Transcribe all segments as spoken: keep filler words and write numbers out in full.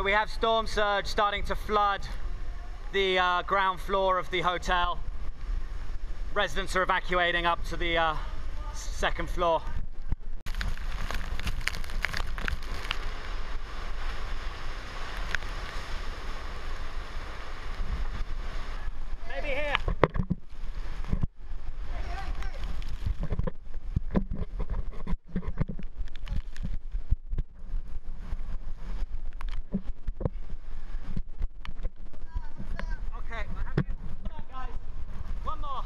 So we have storm surge starting to flood the uh, ground floor of the hotel. Residents are evacuating up to the uh, second floor. Maybe here. Okay, come on guys, one more.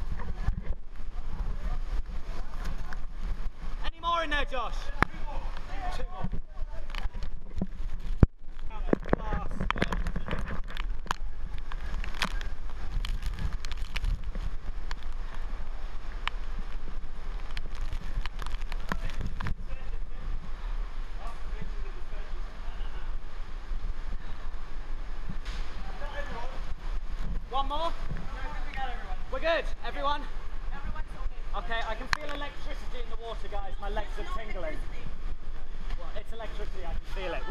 Any more in there, Josh? Two more. One more? We're good, everyone? Okay, I can feel electricity in the water, guys. My legs are tingling. Well, it's electricity, I can feel it.